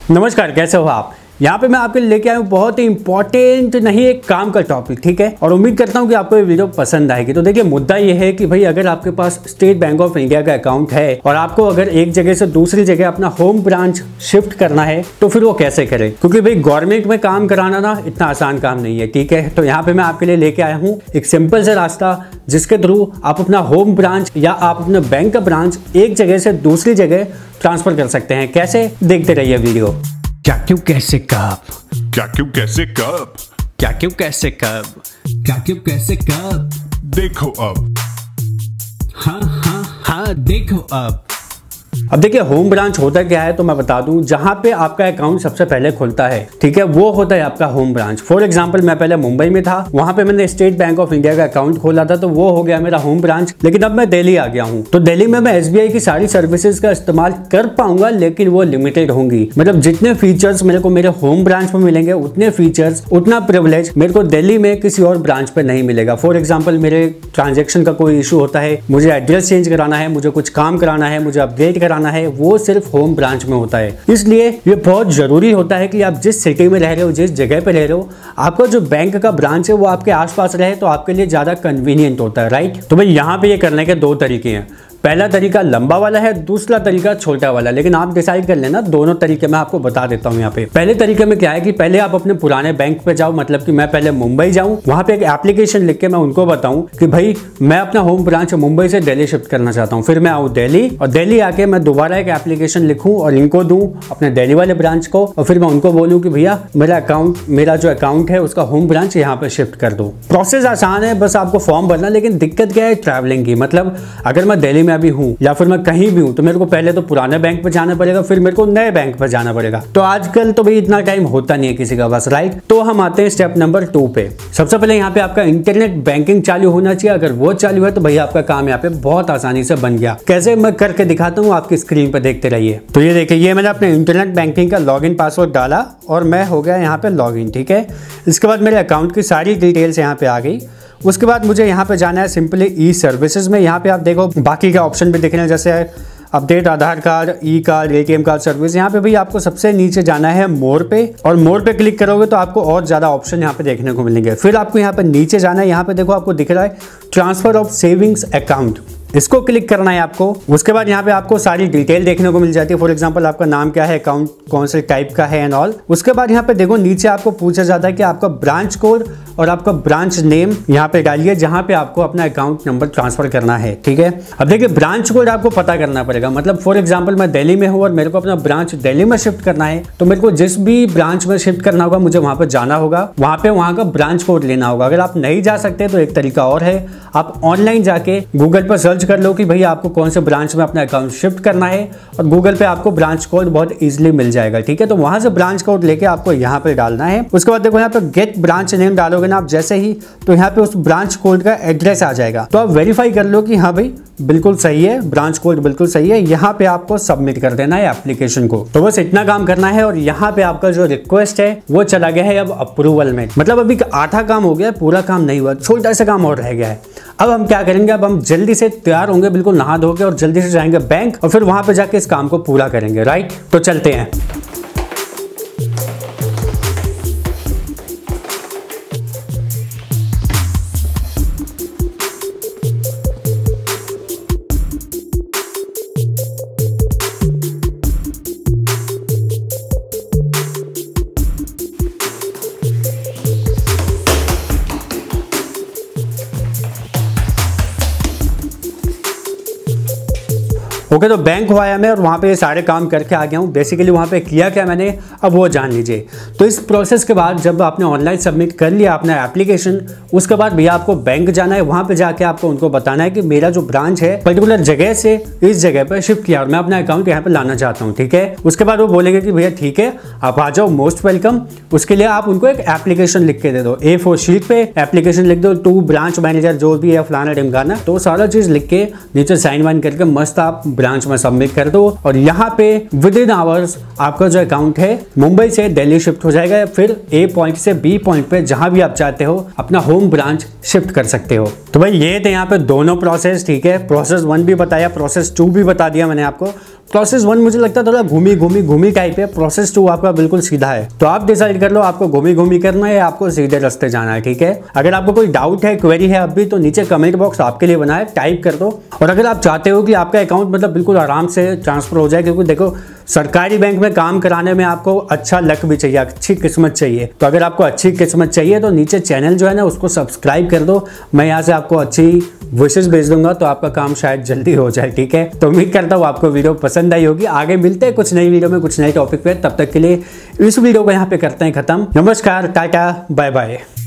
नमस्कार, कैसे हो आप। यहाँ पे मैं आपके लिए लेके आया हूँ बहुत ही इंपॉर्टेंट नहीं एक काम का टॉपिक, ठीक है। और उम्मीद करता हूँ कि आपको ये वीडियो पसंद आएगी। तो देखिए, मुद्दा ये है कि भाई अगर आपके पास स्टेट बैंक ऑफ इंडिया का अकाउंट है और आपको अगर एक जगह से दूसरी जगह अपना होम ब्रांच शिफ्ट करना है तो फिर वो कैसे करें, क्योंकि भाई गवर्नमेंट में काम कराना ना इतना आसान काम नहीं है, ठीक है। तो यहाँ पे मैं आपके लिए लेके आया हूँ एक सिंपल सा रास्ता जिसके थ्रू आप अपना होम ब्रांच या आप अपने बैंक का ब्रांच एक जगह से दूसरी जगह ट्रांसफर कर सकते हैं। कैसे, देखते रहिए वीडियो। क्या क्यों कैसे कब, क्या क्यों कैसे कब, क्या क्यों कैसे कब, क्या क्यों कैसे कब, देखो अब। हाँ हाँ हाँ देखो अब देखिए, होम ब्रांच होता क्या है तो मैं बता दूं, जहां पे आपका अकाउंट सबसे पहले खुलता है, ठीक है, वो होता है आपका होम ब्रांच। फॉर एग्जांपल, मैं पहले मुंबई में था, वहां पे मैंने स्टेट बैंक ऑफ इंडिया का अकाउंट खोला था, तो वो हो गया मेरा होम ब्रांच। लेकिन अब मैं दिल्ली आ गया हूं, तो दिल्ली में मैं SBI की सारी सर्विसेज का इस्तेमाल कर पाऊंगा, लेकिन वो लिमिटेड होंगी। मतलब जितने फीचर्स मेरे को मेरे होम ब्रांच में मिलेंगे, उतने फीचर्स, उतना प्रिविलेज मेरे को दिल्ली में किसी और ब्रांच पे नहीं मिलेगा। फॉर एग्जाम्पल, मेरे ट्रांजेक्शन का कोई इशू होता है, मुझे एड्रेस चेंज कराना है, मुझे कुछ काम कराना है, मुझे अपडेट कराना है, वो सिर्फ होम ब्रांच में होता है। इसलिए ये बहुत जरूरी होता है कि आप जिस सिटी में रह रहे हो, जिस जगह पे रह रहे हो, आपका जो बैंक का ब्रांच है वो आपके आसपास रहे तो आपके लिए ज्यादा कन्वीनियंट होता है, राइट। तो भाई यहाँ पे ये करने के दो तरीके हैं। पहला तरीका लंबा वाला है, दूसरा तरीका छोटा वाला, लेकिन आप डिसाइड कर लेना। दोनों तरीके मैं आपको बता देता हूँ यहाँ पे। पहले तरीके में क्या है कि पहले आप अपने पुराने बैंक पे जाओ, मतलब कि मैं पहले मुंबई जाऊँ, वहां पे एक एप्लीकेशन लिख के मैं उनको बताऊं कि भाई मैं अपना होम ब्रांच मुंबई से दिल्ली शिफ्ट करना चाहता हूँ। फिर मैं आऊँ दिल्ली, और दिल्ली आके मैं दोबारा एक एप्लीकेशन लिखूँ और इनको दूँ अपने दिल्ली वाले ब्रांच को, और फिर मैं उनको बोलूँ कि भैया मेरा जो अकाउंट है उसका होम ब्रांच यहाँ पे शिफ्ट कर दो। प्रोसेस आसान है, बस आपको फॉर्म भरना। लेकिन दिक्कत क्या है, ट्रैवलिंग की। मतलब अगर मैं दिल्ली में अभी हूँ या फिर मैं कहीं भी हूं तो मेरे को पहले तो पुराने बैंक पे जाना पड़ेगा, फिर मेरे को नए बैंक पे जाना पड़ेगा। तो आजकल तो भाई इतना टाइम होता नहीं है किसी का पास, राइट। तो हम आते हैं स्टेप नंबर 2 पे। सबसे पहले यहाँ पे आपका इंटरनेट बैंकिंग चालू होना चाहिए। अगर वो चालू है तो भैया आपका काम यहाँ पे बहुत आसानी से बन गया। कैसे, मैं करके दिखाता हूँ, आपकी स्क्रीन पे देखते रहिए। तो ये देखिए, ये मैंने अपने इंटरनेट बैंकिंग का लॉगिन पासवर्ड डाला और मैं हो गया यहाँ पे लॉगिन, ठीक है। इसके बाद मेरे अकाउंट की सारी डिटेल्स यहाँ पे आ गई। उसके बाद मुझे यहाँ पे जाना है सिंपली ई सर्विसेज में। यहाँ पे आप देखो बाकी का ऑप्शन भी दिख रहे हैं, जैसे update Aadhaar card, e card, ATM card service. यहाँ पे भी आपको सबसे नीचे जाना है मोर पे, और मोर पे क्लिक करोगे तो आपको और ज़्यादा ऑप्शन यहाँ पे देखने को मिलेंगे। फिर आपको यहाँ पे नीचे जाना है, यहाँ पे देखो आपको दिख रहा है ट्रांसफर ऑफ सेविंग्स अकाउंट, इसको क्लिक करना है आपको। उसके बाद यहाँ पे आपको सारी डिटेल देखने को मिल जाती है। फॉर एग्जांपल, आपका नाम क्या है, अकाउंट कौन से टाइप का है एंड ऑल। उसके बाद यहाँ पे देखो नीचे आपको पूछा जाता है कि आपका ब्रांच कोड और आपका ब्रांच नेम यहाँ पे डालिए, जहाँ पे आपको अपना अकाउंट नंबर ट्रांसफर करना है, ठीक है। अब देखिए, ब्रांच कोड आपको पता करना पड़ेगा। मतलब फॉर एग्जाम्पल, मैं दिल्ली में हूँ और मेरे को अपना ब्रांच दिल्ली में शिफ्ट करना है, तो मेरे को जिस भी ब्रांच में शिफ्ट करना होगा मुझे वहां पर जाना होगा, वहां का ब्रांच कोड लेना होगा। अगर आप नहीं जा सकते तो एक तरीका और है, आप ऑनलाइन जाके गूगल पर सर्च कर लो कि भैया आपको कौन से ब्रांच में अपना अकाउंट शिफ्ट करना है, और गूगल पे आपको ब्रांच कोड बहुत इजीली मिल जाएगा, ठीक है। तो वहां से ब्रांच कोड लेके आपको यहाँ पे डालना है। उसके बाद देखो यहाँ पे गेट ब्रांच नेम डालोगे ना आप जैसे ही, तो यहाँ पे उस ब्रांच कोड का एड्रेस आ जाएगा। तो आप वेरीफाई कर लो कि हाँ भाई बिल्कुल सही है, ब्रांच कोड बिल्कुल सही है। यहाँ पे आपको सबमिट कर देना है एप्लीकेशन को। तो बस इतना काम करना है, और यहाँ पे आपका जो रिक्वेस्ट है वो चला गया है अब अप्रूवल में। मतलब अभी आधा काम हो गया, पूरा काम नहीं हुआ, छोटा सा काम और रह गया है। अब हम क्या करेंगे, अब हम जल्दी से तैयार होंगे, बिल्कुल नहा धो के, और जल्दी से जाएंगे बैंक, और फिर वहां पे जाके इस काम को पूरा करेंगे, राइट। तो चलते हैं। ओके, तो बैंक हुआ है मैं, और वहाँ पे ये सारे काम करके आ गया हूँ। बेसिकली वहाँ पे किया क्या मैंने, अब वो जान लीजिए। तो इस प्रोसेस के बाद जब आपने ऑनलाइन सबमिट कर लिया अपना एप्लीकेशन, उसके बाद भैया आपको बैंक जाना है। वहाँ पे जाके आपको उनको बताना है कि मेरा जो ब्रांच है पर्टिकुलर जगह से इस जगह पर शिफ्ट किया और मैं अपना अकाउंट यहाँ पे लाना चाहता हूँ, ठीक है। उसके बाद वो बोलेंगे कि भैया ठीक है, आप आ जाओ, मोस्ट वेलकम। उसके लिए आप उनको एक एप्लीकेशन लिख के दे दो, A4 शीट पे एप्लीकेशन लिख दो, टू ब्रांच मैनेजर जो भी है फलाना ढिमकाना, तो सारा चीज लिख के नीचे साइन वाइन करके मस्त आप ब्रांच में सबमिट कर दो और यहाँ पे विद इन आवर्स आपका जो अकाउंट है मुंबई से दिल्ली शिफ्ट हो जाएगा। फिर ए पॉइंट से बी पॉइंट पे जहां भी आप चाहते हो अपना होम ब्रांच शिफ्ट कर सकते हो। तो भाई ये थे यहाँ पे दोनों प्रोसेस, ठीक है। प्रोसेस 1 भी बताया, प्रोसेस 2 भी बता दिया मैंने आपको। प्रोसेस 1 मुझे लगता है थोड़ा घूमी टाइप है, प्रोसेस 2 आपका बिल्कुल सीधा है। तो आप डिसाइड कर लो आपको घूमी करना है या आपको सीधे रास्ते जाना है, ठीक है। अगर आपको कोई डाउट है, क्वेरी है अभी, तो नीचे कमेंट बॉक्स आपके लिए बना है, टाइप कर दो। और अगर आप चाहते हो कि आपका अकाउंट मतलब बिल्कुल आराम से ट्रांसफर हो जाए, क्योंकि देखो सरकारी बैंक में काम कराने में आपको अच्छा लक भी चाहिए, अच्छी किस्मत चाहिए। तो अगर आपको अच्छी किस्मत चाहिए तो नीचे चैनल जो है ना उसको सब्सक्राइब कर दो। मैं यहाँ से आपको अच्छी विशेष भेज दूंगा तो आपका काम शायद जल्दी हो जाए, ठीक है। तो उम्मीद करता हूँ आपको वीडियो पसंद आई होगी। आगे मिलते हैं कुछ नई वीडियो में कुछ नए टॉपिक पे। तब तक के लिए इस वीडियो को यहाँ पे करते हैं खत्म। नमस्कार, टाटा, बाय बाय।